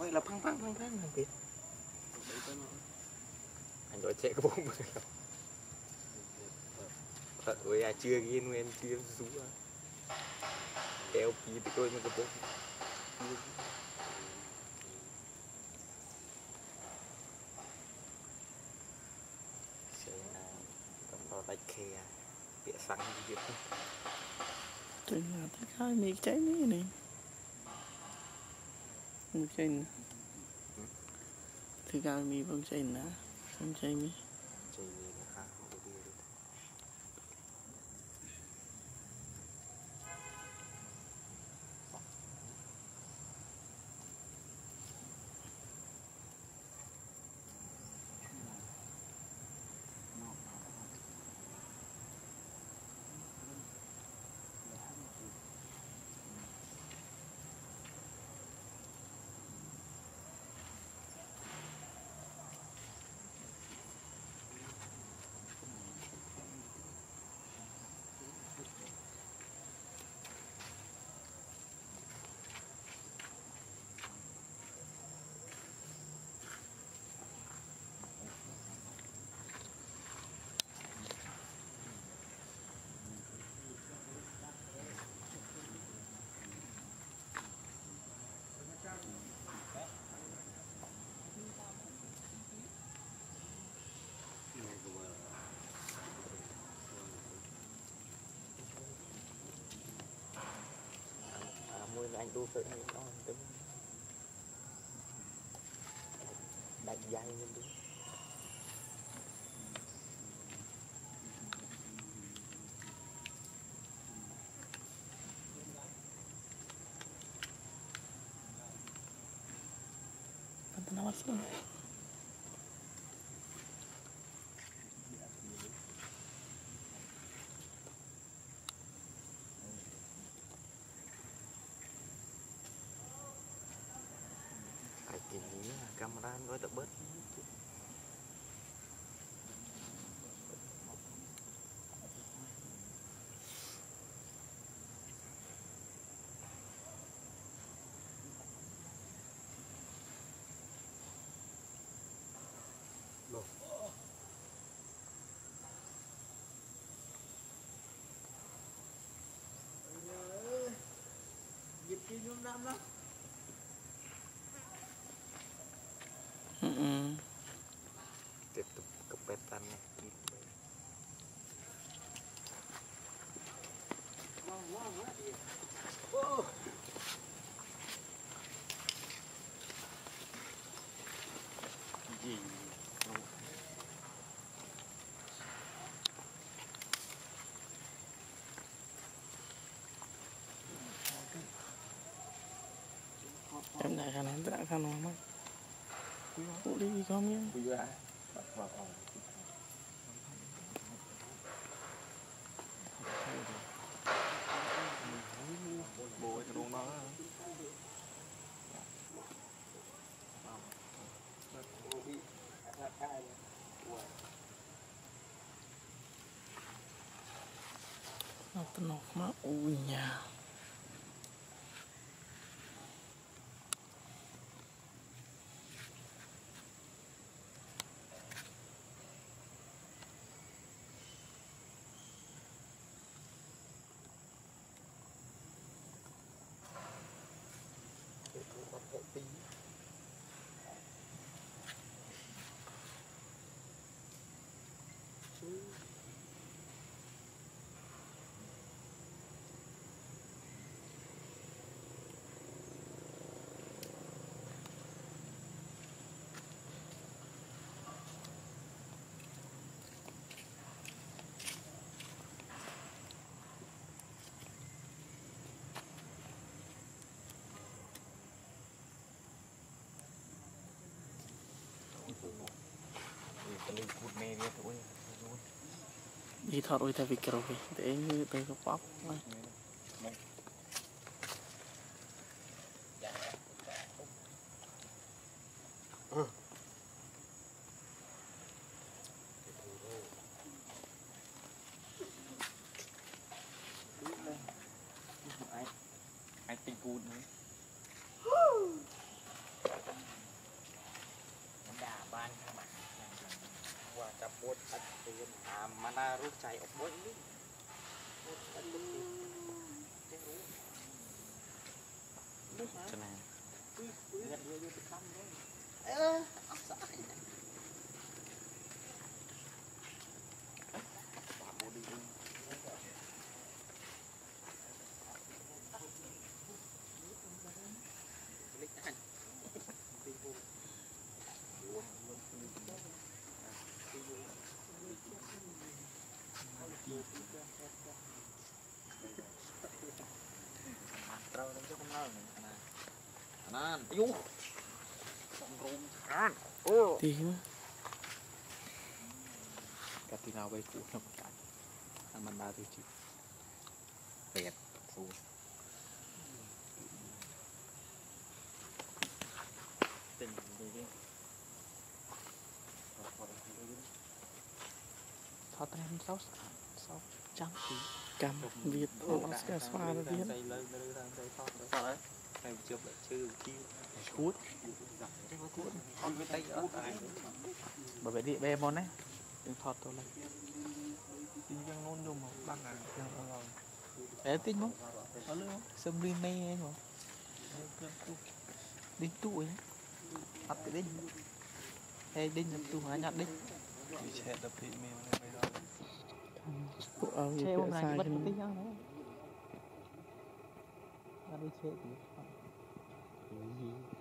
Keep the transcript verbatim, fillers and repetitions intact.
vậy là phăng phăng phăng phăng làm việc anh gọi chạy cái bông thật ơi à chưa ghi nguyên chưa rú kéo kì thì tôi mới cái bông đó là khe địa xăng gì vậy trên là tất cả mì cháy mấy này không cháy nữa thì cả mì không cháy nữa không cháy mấy cháy mì là khá không có bia được anh tu tự nhiên đó tính đánh dây lên đi nó mất rồi camera nói tập bớt dịch chi nhung năm đó tiếp tục cập bếp tan này gì em lại khả năng đã khả năng mất cụ đi không nhé bây giờ vào bố cái đồ đó nó tận nọc mà ui nhà đi thọt ôi ta vì kiểu vì để như tới cái bóp này ai ai tình cùn man ayu xong rôm chán tí nữa cái tí nào về phụ nó cả ăn mình ba thôi chứ đẹp phụ tình gì đi thoát em sáu sáu trăm tỷ cầm Việt ô sẽ xóa được Việt xây lên lên lên xây thoát rồi sao đấy này chưa phải chưa kêu cút con với tay ở bởi vậy đi bè món đấy đừng thoát tôi lên đi đang nôn vô một băng à để tính không ở luôn sâm rin mê anh không đinh tụi bắt cái đinh hay đinh làm tụi hả nhặt đinh đi xe tập thị mèo này bây giờ bộ áo gì xe kia hôm nay sai bắt cho cái nó đinh nhá nó đi xe thì